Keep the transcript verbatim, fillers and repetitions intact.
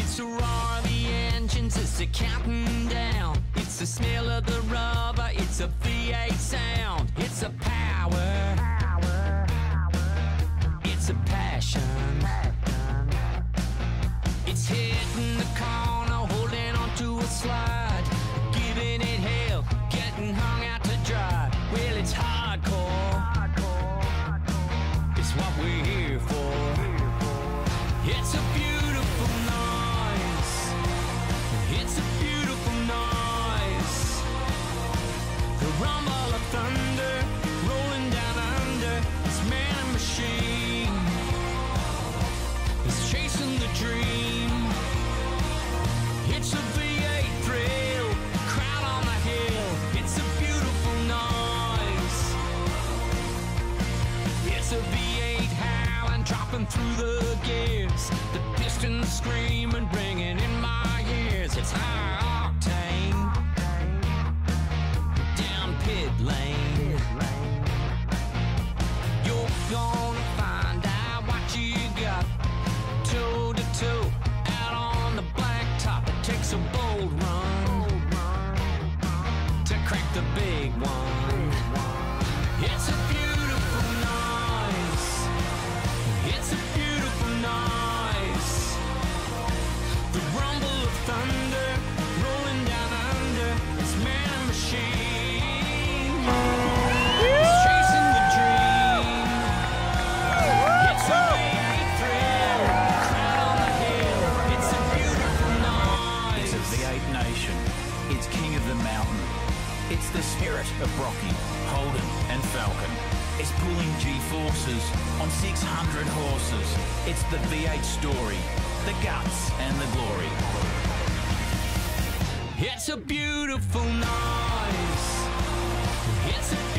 It's the roar of the engines, it's the counting down. It's the smell of the rubber, it's a V eight sound. It's a power, it's a passion. It's hitting the corner, holding onto a slide, giving it hell, getting hung out to dry. Well, it's hardcore, it's what we're here for. It's a beautiful noise, it's a beautiful noise. The rumble of thunder, rolling down under, this man and machine is chasing the dream. It's a V eight thrill, crowd on the hill. It's a beautiful noise. It's a V eight howling, dropping through the gears. The pistons screaming, ringing in my ears. It's high octane, down pit lane. You're gonna find out what you got, toe to toe, out on the blacktop. It takes a bold run to crack the big one. It's a beautiful noise, it's a beautiful noise. The rumble of thunder, rolling down under, it's man and machine, it's chasing the dream. It's a V eight thrill, crowd on the hill. It's a beautiful noise. It's a V eight nation. It's king of the mountain. It's the spirit of Brocky, Holden and Falcon. It's pulling G-forces on six hundred horses. It's the V eight story, the guts and the glory. It's a beautiful noise. It's a